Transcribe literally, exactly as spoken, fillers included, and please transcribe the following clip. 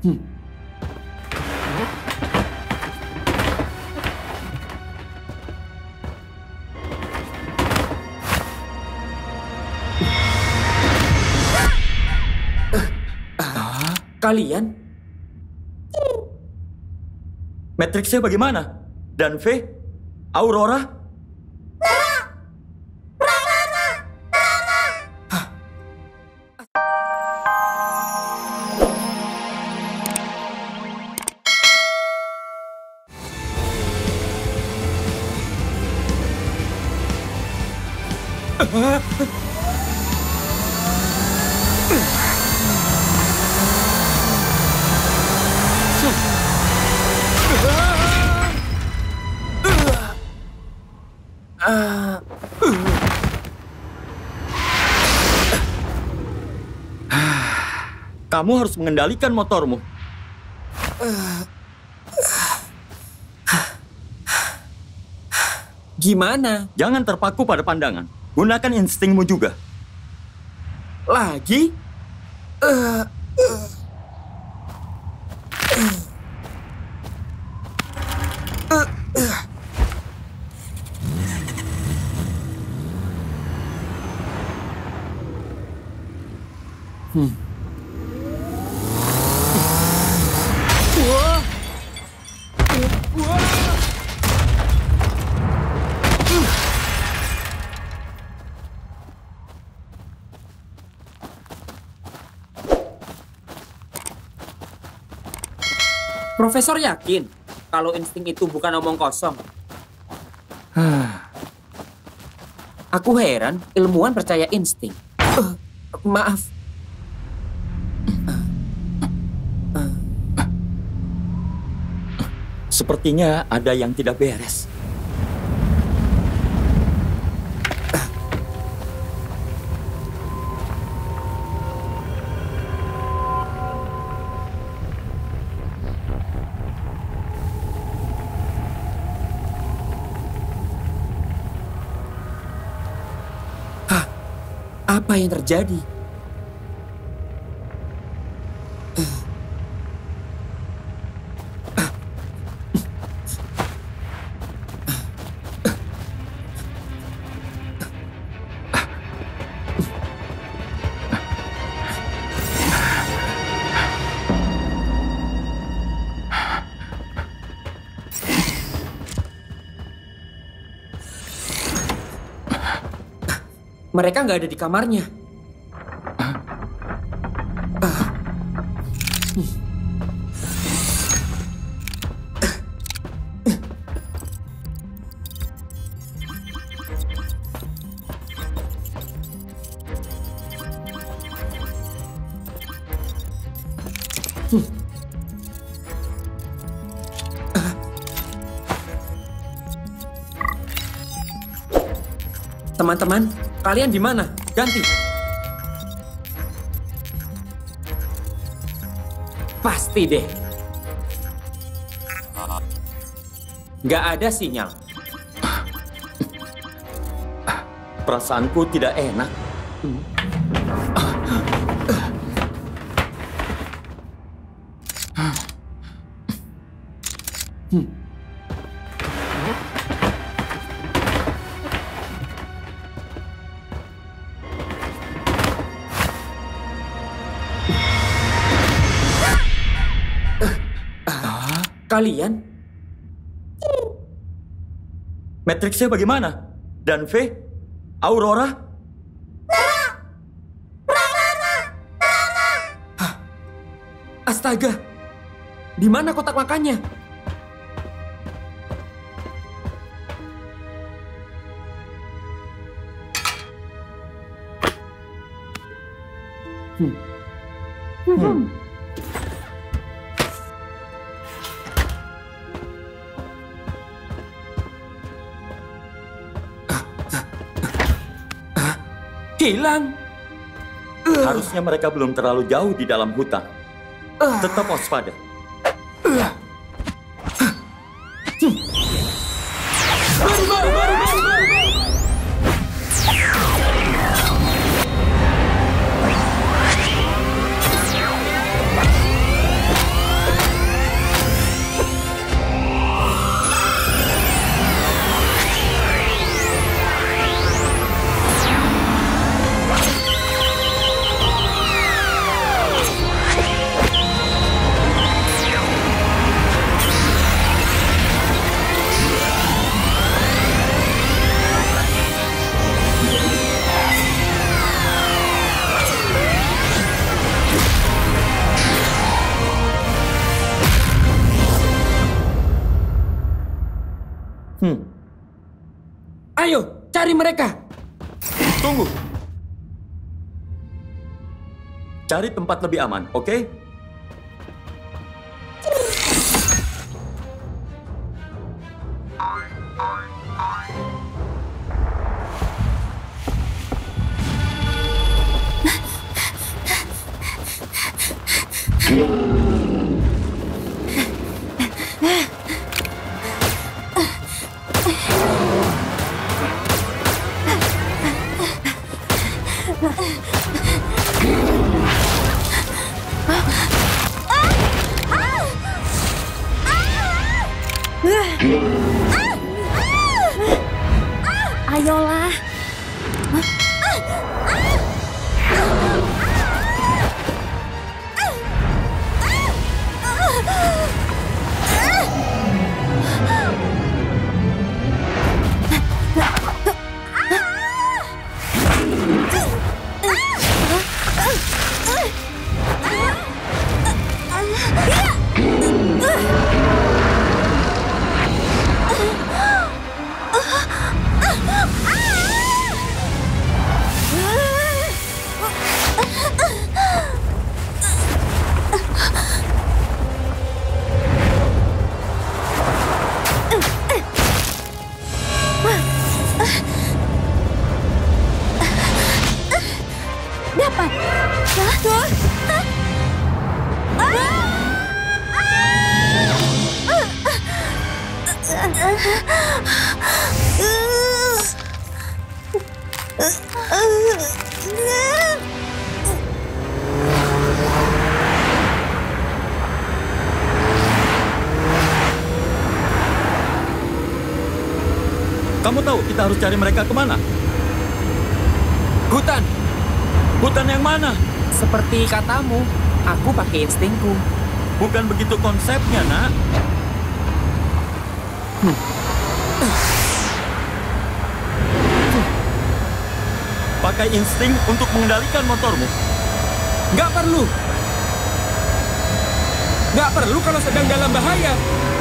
Hmm. Ah, kalian? Matrixnya bagaimana? Dan V? Aurora? Kamu harus mengendalikan motormu. Gimana? Jangan terpaku pada pandangan. Gunakan instingmu juga. Lagi? Uh, uh, uh, uh. Hmm. Wah. Wah. Profesor yakin kalau insting itu bukan omong kosong. Aku heran ilmuwan percaya insting. Uh, maaf. Sepertinya ada yang tidak beres. Hah? Apa yang terjadi? Mereka nggak ada di kamarnya. Huh? Uh. Hmm. Teman-teman, kalian di mana? Ganti. Pasti deh. Nggak ada sinyal. Perasaanku tidak enak. Hmm. Hmm. Kalian? Matrixnya bagaimana? Dan V? Aurora? Hah? Astaga! Di mana kotak makannya? Hmm. Hmm. Hilang. Uh. Harusnya mereka belum terlalu jauh di dalam hutan. Uh. Tetap waspada. Uh. Hmm. Baru, baru, baru, baru, baru. Ayo, cari mereka. Tunggu. Cari tempat lebih aman, oke? Ayolah. Dapat. Hah? Hah? Kamu tahu kita harus cari mereka kemana? Hutan. Hutan yang mana? Seperti katamu, aku pakai instingku. Bukan begitu konsepnya, nak. Hmm. Pakai insting untuk mengendalikan motormu. Nggak perlu. Nggak perlu kalau sedang dalam bahaya.